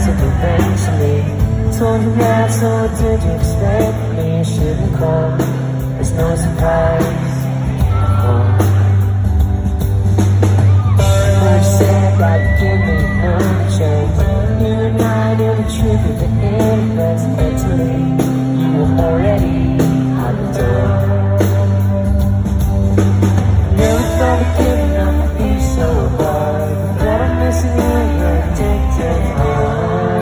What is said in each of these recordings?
took eventually. Told you that, so did you expect me? You shouldn't call, it's no surprise. First said that you give me no chance. You and I knew the truth at the end, that's mentally. You were already out the door. Never thought of giving up would be so hard, but I'm missing you in your addicted heart.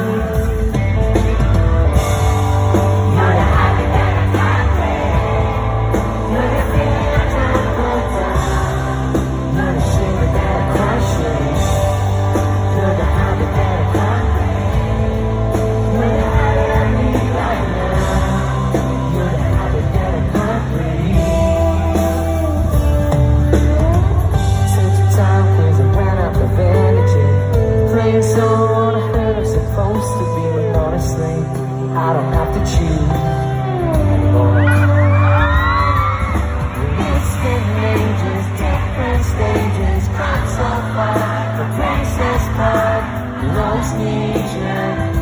You're the habit that I can't break. You're the feeling I can't put down. You're the shiver that I can't shake. You're the habit that I can't break. You're the habit I need right now. You're the habit that I can't breathe. So on a hurt I'm supposed to be, but honestly, I don't have to choose anymore. It's been ages, different stages, come so far, the place is hard, you always need you.